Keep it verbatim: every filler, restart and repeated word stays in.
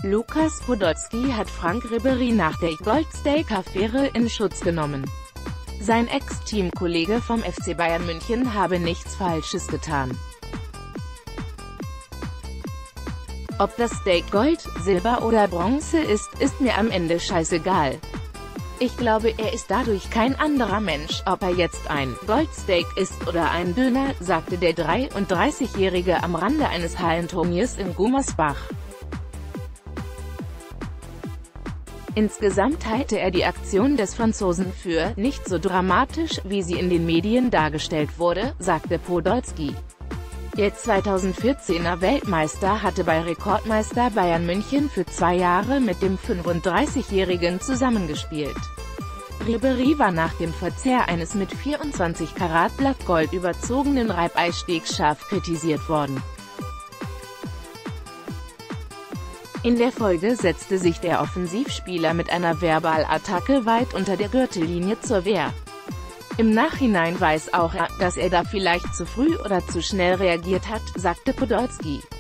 Lukas Podolski hat Franck Ribéry nach der Goldsteak-Affäre in Schutz genommen. Sein Ex-Teamkollege vom F C Bayern München habe nichts Falsches getan. Ob das Steak Gold, Silber oder Bronze ist, ist mir am Ende scheißegal. Ich glaube, er ist dadurch kein anderer Mensch, ob er jetzt ein Goldsteak ist oder ein Döner, sagte der dreiunddreißigjährige am Rande eines Hallenturniers in Gummersbach. Insgesamt halte er die Aktion des Franzosen für nicht so dramatisch, wie sie in den Medien dargestellt wurde, sagte Podolski. Der zweitausendvierzehner Weltmeister hatte bei Rekordmeister Bayern München für zwei Jahre mit dem fünfunddreißigjährigen zusammengespielt. Ribéry war nach dem Verzehr eines mit vierundzwanzig Karat Blattgold überzogenen Reibeisteaks scharf kritisiert worden. In der Folge setzte sich der Offensivspieler mit einer Verbalattacke weit unter der Gürtellinie zur Wehr. Im Nachhinein weiß auch er, dass er da vielleicht zu früh oder zu schnell reagiert hat, sagte Podolski.